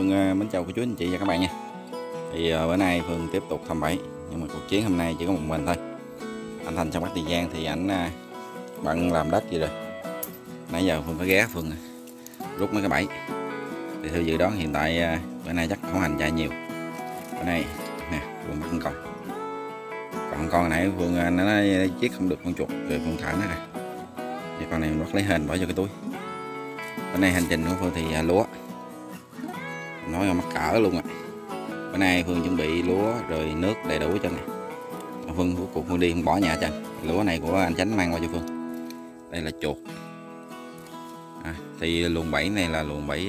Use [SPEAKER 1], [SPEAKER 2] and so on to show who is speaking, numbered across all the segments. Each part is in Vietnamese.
[SPEAKER 1] Phương mến chào cô chú anh chị và các bạn nha. Thì bữa nay Phương tiếp tục thăm bẫy, nhưng mà cuộc chiến hôm nay chỉ có một mình thôi. Anh Thành trong Bắc Tiền Giang thì ảnh bận làm đất gì rồi. Nãy giờ Phương có ghé Phương rút mấy cái bẫy. Thì theo dự đoán hiện tại bữa nay chắc không hành chạy nhiều. Bữa nay nè, Phương bắt con. Còn con nãy Phương nó chiếc không được con chuột rồi Phương thả nó ra. Thì con này mình bắt lấy hên bỏ vô cái túi. Bữa nay hành trình của Phương thì lúa. Nói mắc cỡ luôn ạ. Bữa nay Phương chuẩn bị lúa rồi nước đầy đủ cho này. Phương cuối cùng Phương đi không bỏ nhà cho lúa này của anh Chánh mang qua cho Phương. Đây là chuột. Thì luồng bẫy này là luồng bẫy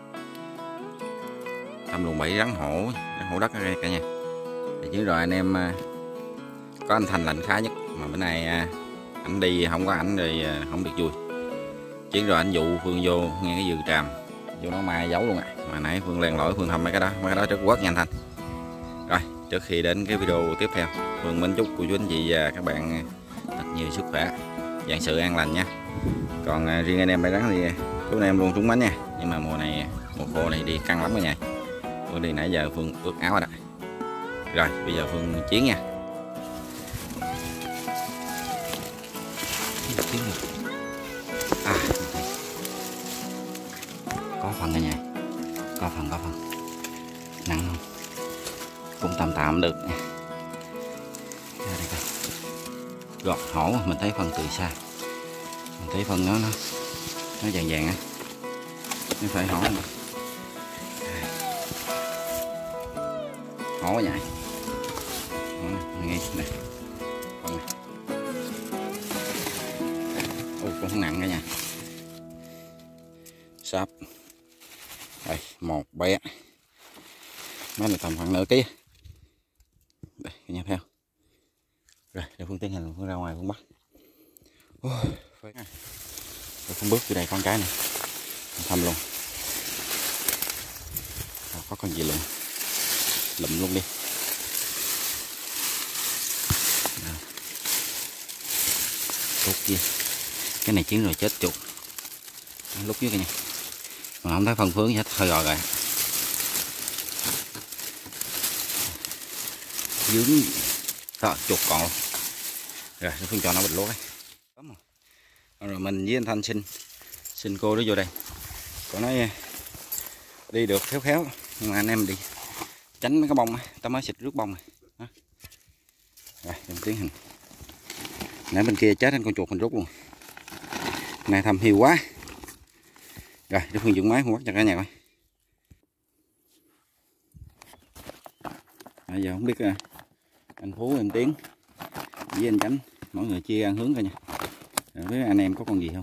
[SPEAKER 1] thăm luồng bẫy rắn hổ đất ở cả nhà. Thì chứ rồi anh em có anh Thành lành khá nhất, mà bữa nay ảnh đi không có ảnh rồi không được vui. Chứ rồi anh dụ Phương vô nghe cái dừa tràm vô nó mai giấu luôn ạ. Mà nãy Phương len lỏi Phương thăm mấy cái đó trước quất nha anh Thành. Rồi trước khi đến cái video tiếp theo, Phương mến chúc cô chú anh chị và các bạn thật nhiều sức khỏe, vạn sự an lành nha. Còn riêng anh em bẫy rắn thì chú anh em luôn trúng bánh nha. Nhưng mà mùa khô này đi căng lắm cả nhà. Phương đi nãy giờ Phương ướt áo rồi đó. Rồi bây giờ Phương chiến nha. Có phần cả nhà, có phần nặng không, cũng tạm được. Ra đây coi, gọt hổ mình thấy phần từ xa, mình thấy phần nó vàng á, nó phải hổ này. Hổ nhảy ngay nè, cũng không nặng cả nhà. Sáp đây, một bé mấy này tầm khoảng nửa ký đây cả nhà theo. Rồi để Phương tiến hành Phương ra ngoài Phương bắt. Rồi Phương bước từ đây con cái này thăm luôn. Có con gì lụm luôn đi. Tốt kia, cái này chiến rồi chết chuột lúc dưới cả nhà. Mà không thấy phân phướng hết, hơi gò rồi. Dướng đó, chuột còn luôn. Rồi Phương cho nó bịch lúa đấy. Rồi mình với anh Thanh xin cô đó vô đây. Cô nói đi được khéo, nhưng mà anh em đi tránh mấy cái bông, tao mới xịt rước bông này. Đó. Rồi mình tiến hành. Nãy bên kia chết anh con chuột mình rút luôn. Này thầm hiu quá. Rồi để Phương dựng máy Phương bắt cho cả nhà coi. Bây giờ không biết anh Phú, anh Tiến với anh Chánh mỗi người chia ăn hướng coi nha. Rồi với anh em có con gì không.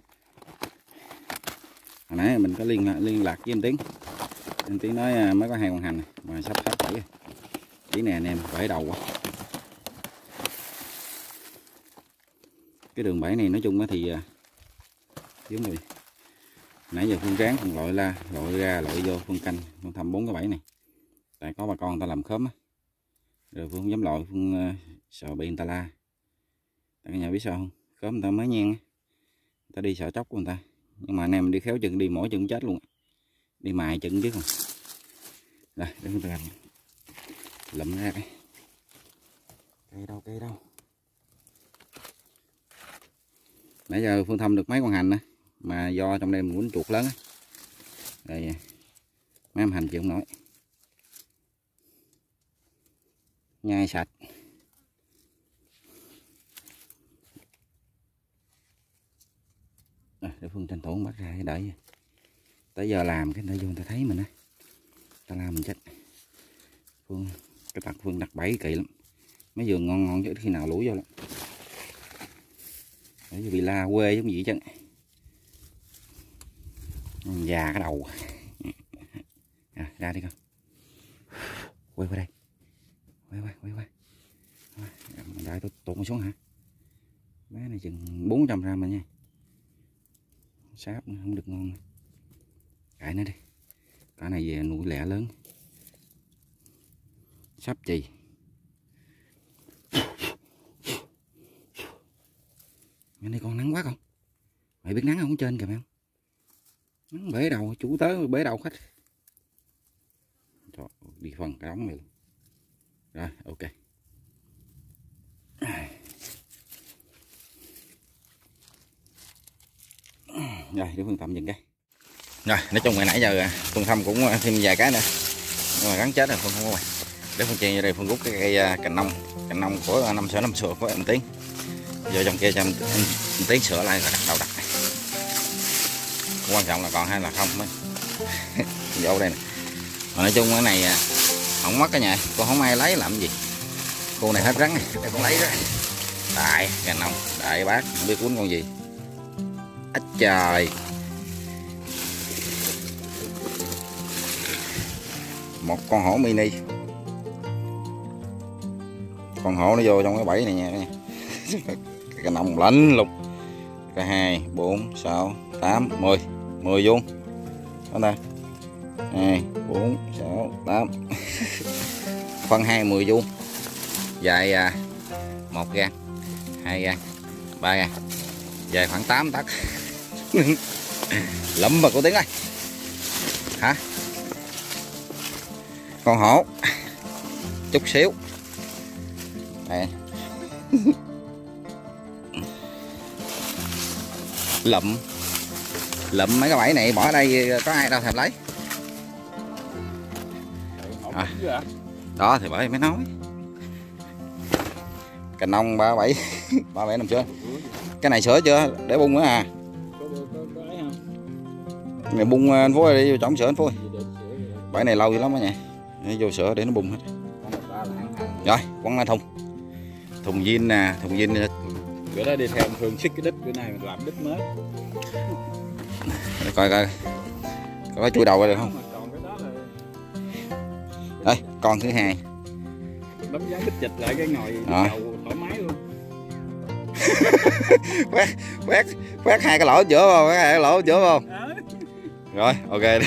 [SPEAKER 1] Hồi nãy mình có liên lạc với anh Tiến. Anh Tiến nói mới có 2 con hành này, mà sắp bẫy rồi. Tí này anh em bẫy đầu quá. Cái đường bẫy này nói chung thì giống rồi. Nãy giờ Phương ráng Phương lội ra lội vô Phương canh Phương thăm 4 cái bẫy này. Tại có bà con người ta làm khóm á. Rồi Phương không dám lội, Phương sợ bị người ta la. Tại cả nhà biết sao không? Khóm người ta mới nhen á. Người ta đi sợ chóc của người ta. Nhưng mà anh em đi khéo chừng đi mỗi chừng chết luôn. Đi mài chừng chứ không. Rồi để Phương làm lụm ra đây. Cây đâu. Nãy giờ Phương thăm được mấy con hành nữa. Mà do trong đây mình quýnh chuột lớn á. Rồi mấy em hành chịu không nổi. Nhai sạch. Rồi để Phương tranh thủ bắt ra đợi. Tới giờ làm cái nơi vô người ta thấy mình á. Ta làm mình chết. Phương cái tật Phương đặt bẫy kỳ lắm. Mấy vườn ngon chứ khi nào lũ vô lắm. Để bị la quê giống gì chứ. Già cái đầu. Ra đi con. Quay qua đây. Quay qua. Đại tôi tụt xuống hả? Bé này chừng 400 gram rồi nha. Sáp không được ngon. Cãi nó đi. Cả này về nuôi lẻ lớn. Sáp chì. Ngày nay còn nắng quá con. Mày biết nắng không trên kìa mày không? Nắng bể đầu, chủ tớ bể đầu khách. Trời, đi phân cái đống này luôn. Rồi ok. Rồi để Phương Thâm dừng cái. Rồi nói chung hồi nãy giờ Phương Thâm cũng thêm vài cái nữa nhưng mà gắn chết rồi Phương không có quay. Để Phương chèn vào đây Phương rút cái cây cành nông của năm sữa của anh Tiến vô trong kia cho anh Tiến sửa lại rồi đặt đầu đặt. Quan trọng là còn hay là không mới vô đây nè. Mà nói chung cái này không mất cái nhà, con không ai lấy làm gì. Cô này hết rắn này, để con lấy ra. Đại cành nông, đại bác không biết cuốn con gì. Ách trời. Một con hổ mini. Con hổ nó vô trong cái bẫy này nha. Cái nòng lạnh lục. Cái 2, 4, 6, 8, 10. 10 vuông. Đó ta. 2, 4, 6, 8. Phân 2, 10 vuông. Dài 1 gang, 2 gang, 3 gang. Dài khoảng 8 tấc. Lụm mà cô Tiến ơi. Hả? Con hổ chút xíu đây. lụm mấy cái bẫy này bỏ ở đây có ai đâu thèm lấy đó thì bởi mới nói cành nông 37 37 năm chưa cái này sửa chưa để bung nữa à mày bung anh Phú đi vô trọng sửa anh Phú bẫy này lâu dữ lắm đó nha. Để vô sữa để nó bung hết. Rồi quăng ra thùng zin nè, thùng zin
[SPEAKER 2] bữa đó đi theo ông Phương xích cái đít, bữa nay mình làm đít mới.
[SPEAKER 1] Để coi có chui đầu đây được không? Đây con thứ 2
[SPEAKER 2] bấm giá đít chịch lại cái ngồi đầu thoải mái luôn.
[SPEAKER 1] quét 2 cái lỗ giữa không? Quét 2 cái lỗ giữa không? Rồi ok đây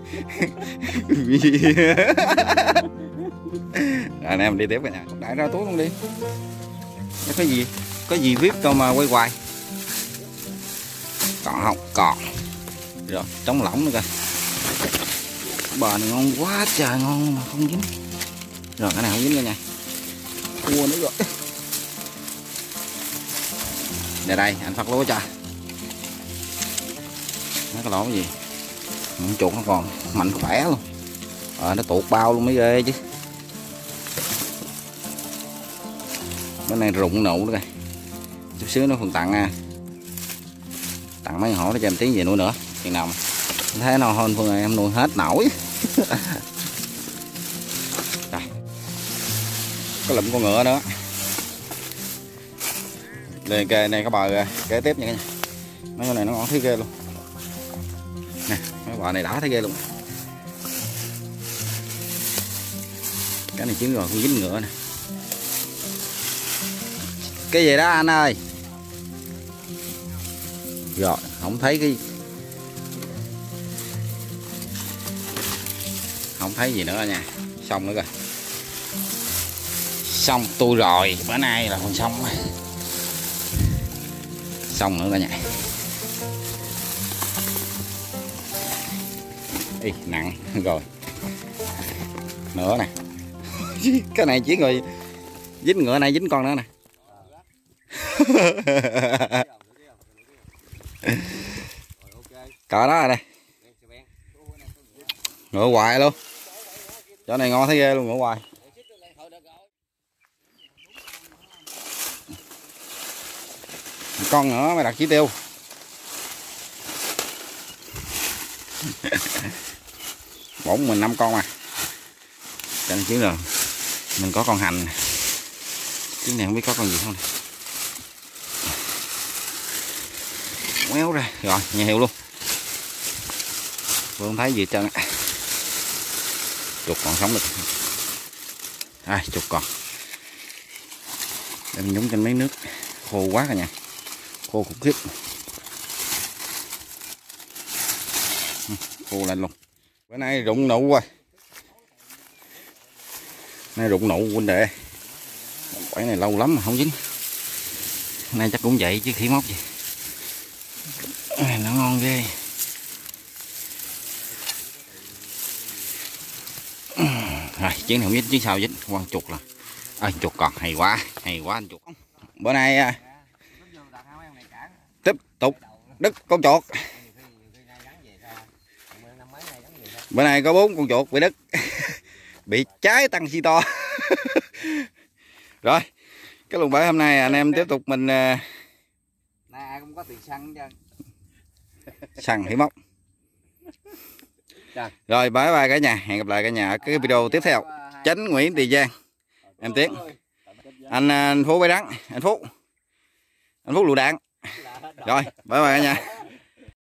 [SPEAKER 1] anh em đi tiếp cả nhà. Đại ra túi luôn đi. Có gì viết đâu mà quay hoài. Còn không còn. Rồi trống lỏng nữa coi. Bò này ngon quá trời ngon mà không dính. Rồi cái này không dính cả nhà. Cua nữa rồi. Đây anh phát lúa cho. Nó cái lỗ cái gì? Chuột nó còn mạnh khỏe luôn. Nó tuột bao luôn mới ghê chứ. Cái này rụng nụ nữa kìa. Chút xíu nó Phương tặng mấy hổ để cho em Tiến về nuôi nữa. Chừng nào thế nào hơn Phương em nuôi hết nổi. Đây. Có lụm con ngựa nữa. Lên kê này có bờ kế tiếp nha cả nhà. Mấy con này nó ngon thấy ghê luôn. Nè, mấy bò này đã thấy ghê luôn. Cái này chín rồi, không dính ngựa nè. Cái gì đó anh ơi? Rồi, không thấy cái không thấy gì nữa nha. Xong nữa rồi. Xong tôi rồi, bữa nay là còn xong. Xong nữa cả nhà. Ý, nặng rồi nữa nè. Cái này chỉ người dính ngựa này dính con nữa nè. Cỡ đó rồi đây. Ngựa hoài luôn. Chỗ này ngon thấy ghê luôn, ngựa hoài. Con nữa mày đặt chỉ tiêu. Bổn mình 5 con mà. Cho nên chứ rồi mình có con hành. Chứ này không biết có con gì không. Méo ra rồi nhà hiệu luôn. Tôi không thấy gì hết trơn. Chuột còn sống được. Chuột còn. Để mình nhúng trên mấy nước khô quá cả nhà. Khô khủng khiếp. Khô lên luôn. Bữa nay rụng nụ rồi. Nay rụng nụ huynh đệ. Quả này lâu lắm mà không dính. Nay chắc cũng vậy chứ khỉ móc gì. Nó ngon ghê. Rồi chuyến này không dính, chuyến sau dính, quan chuột là chuột còn hay quá anh chuột. Bữa nay tiếp tục đứt con chuột. Bữa nay có 4 con chuột bị đứt. Bị cháy tăng xi to. Rồi cái luồng bẫy hôm nay anh em tiếp tục mình
[SPEAKER 2] ai cũng có tiền săn chứ.
[SPEAKER 1] săn hiểm móc. Rồi bye bye cả nhà, hẹn gặp lại cả nhà ở cái video tiếp theo. Chánh Nguyễn Tiền Giang, em Tiến, anh Phú Bãi Đắng, anh Phú lựu đạn. Rồi bye bye cả nhà.